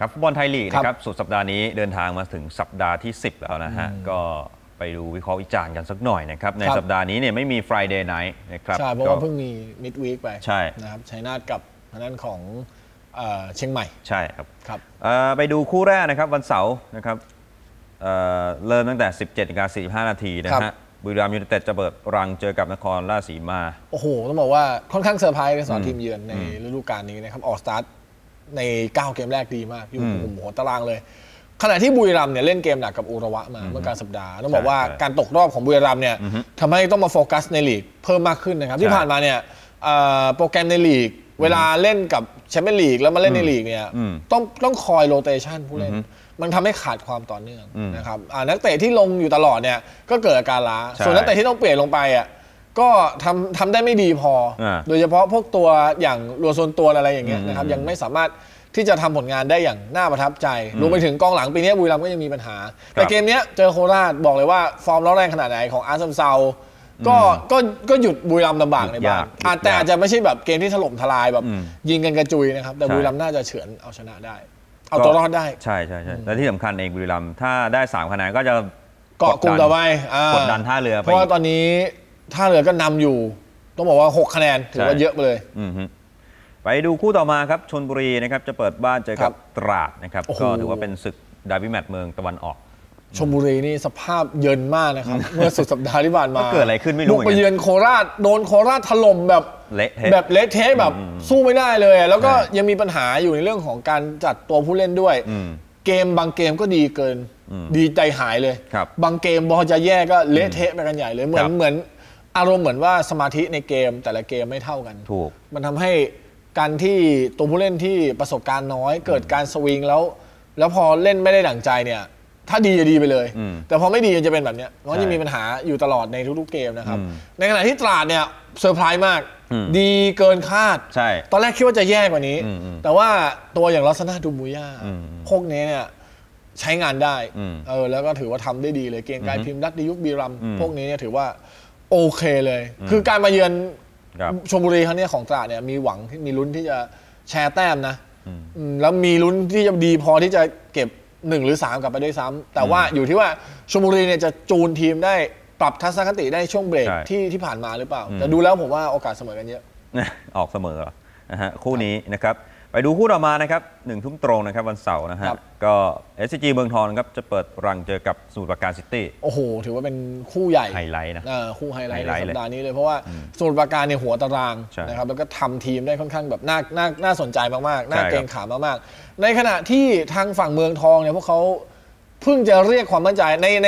ครับฟุตบอลไทยลีกนะครับสุดสัปดาห์นี้เดินทางมาถึงสัปดาห์ที่10แล้วนะฮะก็ไปดูวิเคราะห์วิจารณ์กันสักหน่อยนะครับในสัปดาห์นี้เนี่ยไม่มี Friday Night นะครับใช่เพราะว่าเพิ่งมี Midweek ไปใช่นะครับชัยนาทกับทางด้านของเชียงใหม่ใช่ครับไปดูคู่แรกนะครับวันเสาร์นะครับเริ่มตั้งแต่ 17:45 นาทีนะฮะบุรีรัมย์ยูไนเต็ดจะเปิดรังเจอกับนครราชสีมาโอ้โหต้องบอกว่าค่อนข้างเซอร์ไพรส์สำหรับทีมเยือนในฤดูกาลนี้นะครับออกสตาร์ทใน9เกมแรกดีมากอยู่หัวตารางเลยขณะที่บุรีรัมย์เนี่ยเล่นเกมหนักกับอุระวะมาเมื่อกลางสัปดาห์ต้องบอกว่าการตกรอบของบุรีรัมย์เนี่ยทำให้ต้องมาโฟกัสในลีกเพิ่มมากขึ้นนะครับที่ผ่านมาเนี่ยโปรแกรมในลีกเวลาเล่นกับแชมเปี้ยนลีกแล้วมาเล่นในลีกเนี่ยต้องคอยโรเตชันผู้เล่นมันทำให้ขาดความต่อเนื่องนะครับนักเตะที่ลงอยู่ตลอดเนี่ยก็เกิดอาการล้าส่วนนักเตะที่ต้องเปลี่ยนลงไปอ่ะก็ทำได้ไม่ดีพอโดยเฉพาะพวกตัวอย่างรัวโซนตัวอะไรอย่างเงี้ยนะครับยังไม่สามารถที่จะทำผลงานได้อย่างน่าประทับใจรวมไปถึงกองหลังปีนี้บุรีรัมย์ก็ยังมีปัญหาแต่เกมนี้เจอโคราชบอกเลยว่าฟอร์มร้อนแรงขนาดไหนของอาร์ซัมเซาก็หยุดบุรีรัมย์ลำบากในบ้านแต่อาจจะไม่ใช่แบบเกมที่ถล่มทลายแบบยิงกันกระจุยนะครับแต่บุรีรัมย์น่าจะเฉือนเอาชนะได้เอาตัวรอดได้ใช่และที่สำคัญเองบุรีรัมย์ถ้าได้3คะแนนก็จะเกาะกลุ่มต่อไปกดดันท่าเรือเพราะว่าตอนนี้ท่าเรือก็นำอยู่ต้องบอกว่า6คะแนนถือว่าเยอะไปเลยไปดูคู่ต่อมาครับชลบุรีนะครับจะเปิดบ้านเจอกับตราดนะครับก็ถือว่าเป็นศึกดาร์บี้แมตช์เมืองตะวันออกชลบุรีนี่สภาพเยินมากนะครับเมื่อสุดสัปดาห์ที่ผ่านมาเกิดอะไรขึ้นไม่รู้บุกไปเยือนโคราชโดนโคราชถล่มแบบเละเทะแบบสู้ไม่ได้เลยแล้วก็ยังมีปัญหาอยู่ในเรื่องของการจัดตัวผู้เล่นด้วยเกมบางเกมก็ดีเกินดีใจหายเลยบางเกมพอจะแย่ก็เละเทะไปกันใหญ่เลยเหมือนอารมณ์เหมือนว่าสมาธิในเกมแต่ละเกมไม่เท่ากันถูกมันทำให้การที่ตัวผู้เล่นที่ประสบการณ์น้อยเกิดการสวิงแล้วพอเล่นไม่ได้ดั่งใจเนี่ยถ้าดีจะดีไปเลยแต่พอไม่ดีจะเป็นแบบนี้มันจะมีปัญหาอยู่ตลอดในทุกๆเกมนะครับในขณะที่ตราดเนี่ยเซอร์ไพรส์มากดีเกินคาดตอนแรกคิดว่าจะแย่กว่านี้แต่ว่าตัวอย่างลักษณะดูมุย่าพวกนี้เนี่ยใช้งานได้แล้วก็ถือว่าทำได้ดีเลยเกมการพิมพ์รัตดิยุคบีรัมพวกนี้เนี่ยถือว่าโอเคเลยคือการมาเยือนชลบุรีครั้งนี้ของตราดเนี่ยมีหวังที่มีลุ้นที่จะแชร์แต้มนะแล้วมีลุ้นที่จะดีพอที่จะเก็บ1 หรือ 3กลับไปด้วยซ้ำแต่ว่าอยู่ที่ว่าชลบุรีเนี่ยจะจูนทีมได้ปรับทัศนคติได้ช่วงเบรกที่ผ่านมาหรือเปล่าแต่ดูแล้วผมว่าโอกาสเสมอกันเยอะออกเสมอนะฮะคู่นี้นะครับไปดูคู่ต่อมานะครับ1 ทุ่มตรงนะครับวันเสาร์นะฮะก็ SCG เมืองทองครับจะเปิดรังเจอกับสมุทรปราการซิตี้โอ้โหถือว่าเป็นคู่ใหญ่ไฮไลท์นะคู่ไฮไลท์ในสัปดาห์นี้เลยเพราะว่าสมุทรปราการเนี่ยหัวตารางนะครับแล้วก็ทำทีมได้ค่อนข้างแบบน่าสนใจมากๆน่าเกรงขามมากๆในขณะที่ทางฝั่งเมืองทองเนี่ยพวกเขาเพิ่งจะเรียกความมั่นใจใน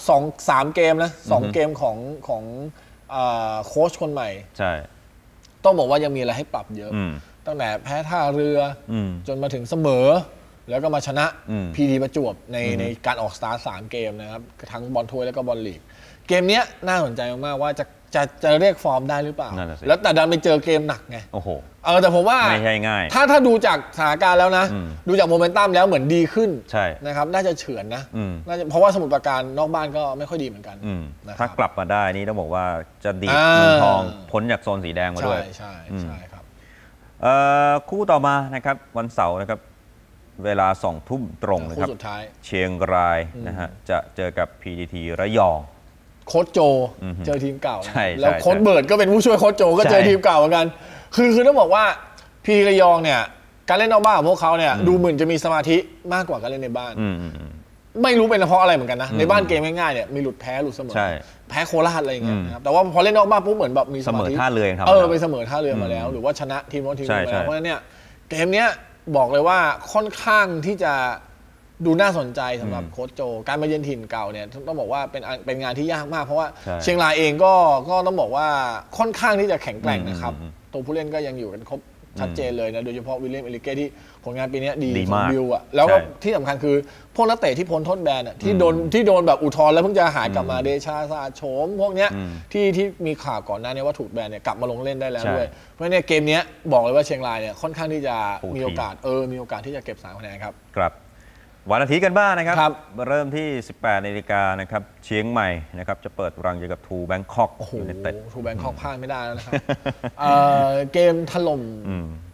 3 เกมนะ2 เกมของโค้ชคนใหม่ใช่ต้องบอกว่ายังมีอะไรให้ปรับเยอะตั้งแต่แพ้ท่าเรือจนมาถึงเสมอแล้วก็มาชนะพีทีประจวบในการออกสตาร์ท3 เกมนะครับทั้งบอลถ้วยแล้วก็บอลลีกเกมนี้น่าสนใจมากๆว่าจะเรียกฟอร์มได้หรือเปล่าแล้วแต่ดันไปเจอเกมหนักไงโอ้โหแต่ผมว่าไม่ใช่ง่ายถ้าดูจากสถานการณ์แล้วนะดูจากโมเมนตัมแล้วเหมือนดีขึ้นนะครับน่าจะเฉือนนะเพราะว่าสมุทรปราการนอกบ้านก็ไม่ค่อยดีเหมือนกันถ้ากลับมาได้นี่ต้องบอกว่าจะดีเมืองทองพ้นจากโซนสีแดงมาด้วยใช่ครับคู่ต่อมานะครับวันเสาร์นะครับเวลา2 ทุ่มตรงนะครับเชียงรายนะฮะจะเจอกับ PTT ระยองโค้ชโจเจอทีมเก่าแล้วโค้ชเบิร์ดก็เป็นผู้ช่วยโค้ชโจก็เจอทีมเก่าเหมือนกันคือต้องบอกว่าพีระยองเนี่ยการเล่นนอกบ้านของพวกเขาเนี่ยดูเหมือนจะมีสมาธิมากกว่าการเล่นในบ้านไม่รู้เป็นเพราะอะไรเหมือนกันนะในบ้านเกมง่ายๆเนี่ยมีหลุดแพ้หลุดเสมอแพ้โคราชอะไรอย่างเงี้ยนะครับแต่ว่าพอเล่นนอกบ้านปุ๊บเหมือนแบบมีสมาธิท่าเรือไปเสมอท่าเรือมาแล้วหรือว่าชนะทีมโน้นทีมนี้มาแล้วเพราะฉะนั้นเนี่ยเกมเนี้ยบอกเลยว่าค่อนข้างที่จะดูน่าสนใจสำหรับโค้ชโจการมาเยือนถิ่นเก่าเนี่ยต้องบอกว่าเป็นงานที่ยากมากเพราะว่าเชียงรายเองก็ต้องบอกว่าค่อนข้างที่จะแข็งแกร่งนะครับตัวผู้เล่นก็ยังอยู่กันครบชัดเจนเลยนะโดยเฉพาะวิลเลียมเอลิเก้ที่ผลงานปีนี้ดีของบิลอ่ะแล้วก็ที่สำคัญคือพวกนักเตะที่พ้นโทษแบนที่โดนแบบอุทธรณ์แล้วเพิ่งจะหายกลับมาเดชาสะอาดโฉมพวกเนี้ยที่มีข่าวก่อนหน้านี้ว่าถูกแบนเนี่ยกลับมาลงเล่นได้แล้วด้วยเพราะเนี่ยเกมนี้บอกเลยว่าเชียงรายเนี่ยค่อนข้างที่จะมีโอกาสที่จะเก็บ3 คะแนนครับครับวันอาทิตย์กันบ้างนะครับเริ่มที่ 18 นาฬิกานะครับเชียงใหม่นะครับจะเปิดรังเจอกับทูแบงคอกยูไนเต็ดทูแบงคอกพลาดไม่ได้แล้วนะครับเกมถล่ม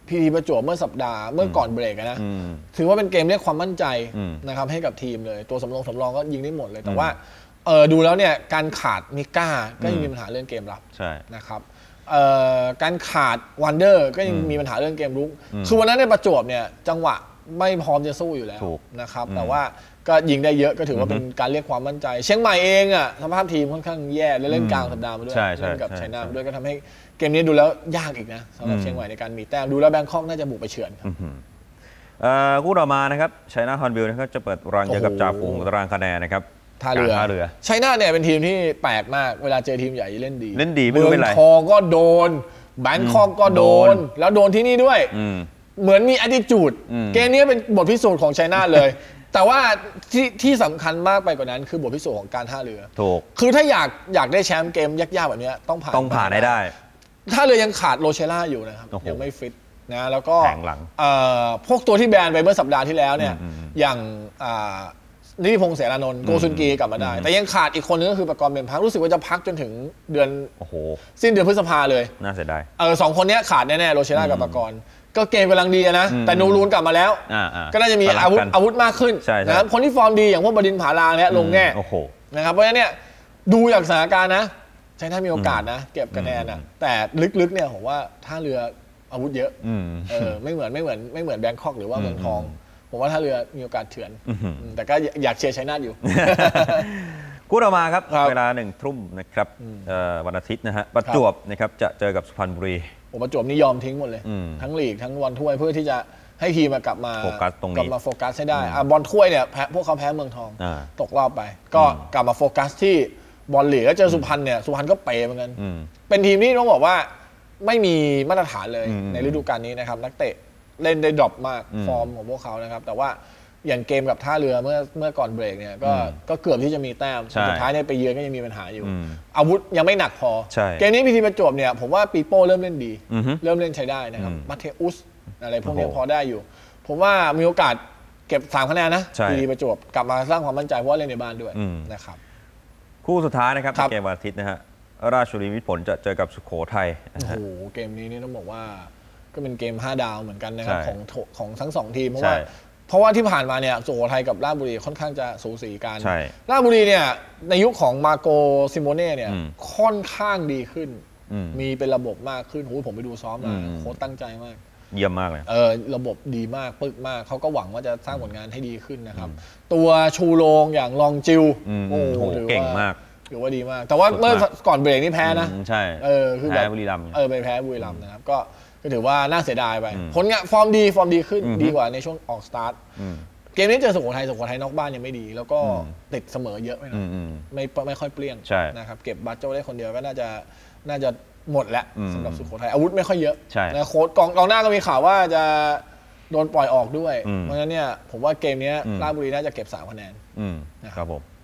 พีทีประจวบเมื่อสัปดาห์เมื่อก่อนเบรกนะถือว่าเป็นเกมเรียกความมั่นใจนะครับให้กับทีมเลยตัวสำรองก็ยิงได้หมดเลยแต่ว่าดูแล้วเนี่ยการขาดมิก้าก็ยังมีปัญหาเรื่องเกมรับนะครับการขาดวันเดอร์ก็ยังมีปัญหาเรื่องเกมรุกคือวันนั้นในประจวบเนี่ยจังหวะไม่พร้อมจะสู้อยู่แล้วนะครับแต่ว่าก็ยิงได้เยอะก็ถือว่าเป็นการเรียกความมั่นใจเชียงใหม่เองอ่ะสภาพทีมค่อนข้างแย่และเล่นกลางสัปดาห์มาด้วยเล่นกับไชน่าด้วยก็ทำให้เกมนี้ดูแล้วยากอีกนะสำหรับเชียงใหม่ในการมีแต้มดูแล้วแบงคอกน่าจะบุกไปเฉือนครับคู่ต่อมานะครับไชน่าฮอนบิลนะครับจะเปิดรังเจอกับจ่าฝูงตารางคะแนนนะครับท่าเรือไชน่าเนี่ยเป็นทีมที่แปลกมากเวลาเจอทีมใหญ่เล่นดีไม่รู้เป็นไรเมืองทองก็โดนแบงคอกก็โดนแล้วโดนที่นี่ด้วยเหมือนมี attitude เกมนี้เป็นบทพิสูจน์ของไชน่าเลยแต่ว่าที่สำคัญมากไปกว่านั้นคือบทพิสูจน์ของการท่าเรือถูกคือถ้าอยากได้แชมป์เกมยากๆแบบนี้ต้องผ่านได้ท่าเรือยังขาดโรเชล่าอยู่นะครับยังไม่ฟิตนะแล้วก็แข่งหลังพวกตัวที่แบนไปเมื่อสัปดาห์ที่แล้วเนี่ยอย่างนิติพงษ์เสรานนท์โกซุนกีกลับมาได้แต่ยังขาดอีกคนนึงก็คือประกรณ์เบญพักรู้สึกว่าจะพักจนถึงเดือนสิ้นเดือนพฤษภาเลยน่าเสียดายสองคนนี้ขาดแน่ๆโรเชล่ากับประกรณ์ก็เกมกำลังดีนะแต่นูรูนกลับมาแล้วก็น่าจะมีอาวุธมากขึ้นนะครับคนที่ฟอร์มดีอย่างพวกบดินผาลางเนี่ยลงแน่นะครับเพราะฉะนั้นเนี่ยดูจากสถานการณ์นะใช่ถ้ามีโอกาสนะเก็บคะแนนนะแต่ลึกๆเนี่ยผมว่าท่าเรืออาวุธเยอะไม่เหมือนแบงคอกหรือว่าเมืองทองผมว่าท่าเรือมีโอกาสเฉือนแต่ก็อยากเชียร์ชัยนาทอยู่คู่ต่อมาครับเวลา1 ทุ่มนะครับวันอาทิตย์นะฮะประจวบนะครับจะเจอกับสุพรรณบุรีประจวบนี่ยอมทิ้งหมดเลยทั้งลีกทั้งบอลถ้วยเพื่อที่จะให้ทีมกลับมาโฟกัสตรงนี้กลับมาโฟกัสให้ได้บอลถ้วยเนี่ยพวกเขาแพ้เมืองทองตกรอบไปก็กลับมาโฟกัสที่บอลลีกแล้วเจอสุพรรณเนี่ยสุพรรณก็เป๋เหมือนกันเป็นทีมที่ต้องบอกว่าไม่มีมาตรฐานเลยในฤดูกาลนี้นะครับนักเตะเล่นได้ดรอปมากฟอร์มของพวกเขานะครับแต่ว่าอย่างเกมกับท่าเรือเมื่อก่อนเบรกเนี่ยก็เกือบที่จะมีแต้มสุดท้ายเนี่ยไปเยือนก็ยังมีปัญหาอยู่อาวุธยังไม่หนักพอเกมนี้พีทีประจวบเนี่ยผมว่าปีโป้เริ่มเล่นดีเริ่มเล่นใช้ได้นะครับมาเทอุสอะไรพวกนี้พอได้อยู่ผมว่ามีโอกาสเก็บ3 คะแนนนะพีทีประจวบกลับมาสร้างความมั่นใจเพราะว่าเล่นในบ้านด้วยนะครับคู่สุดท้ายนะครับเกมวันอาทิตย์นะฮะราชบุรีมิตรผลจะเจอกับสุโขทัยโอ้โหเกมนี้นี่ต้องบอกว่าก็เป็นเกม5 ดาวเหมือนกันนะครับของทั้ง2 ทีมเพราะว่าที่ผ่านมาเนี่ยสุโขทัยกับราชบุรีค่อนข้างจะสูสีกันราชบุรีเนี่ยในยุคของมาโกซิโมเน่เนี่ยค่อนข้างดีขึ้นมีเป็นระบบมากขึ้นผมไปดูซ้อมมาโค้ชตั้งใจมากเยี่ยมมากเลยระบบดีมากปึกมากเขาก็หวังว่าจะสร้างผลงานให้ดีขึ้นนะครับตัวชูโรงอย่างลองจิวโอ้โหเก่งมากถือว่าดีมากแต่ว่าเมื่อก่อนเบรกนี่แพ้นะใช่คือแพ้บุรีรัมย์ไปแพ้บุรีรัมย์นะครับก็ถือว่าน่าเสียดายไปผลงานฟอร์มดีขึ้นดีกว่าในช่วงออกสตาร์ทเกมนี้เจอสุโขทัยนอกบ้านยังไม่ดีแล้วก็ติดเสมอเยอะไปหน่อยไม่ค่อยเปลี่ยนนะครับเก็บบัตโจ้ได้คนเดียวก็น่าจะหมดแล้วสำหรับสุโขทัยอาวุธไม่ค่อยเยอะนะโค้ชกองหน้าก็มีข่าวว่าจะโดนปล่อยออกด้วยเพราะฉะนั้นเนี่ยผมว่าเกมนี้ราชบุรีน่าจะเก็บ3 คะแนนนะครับผม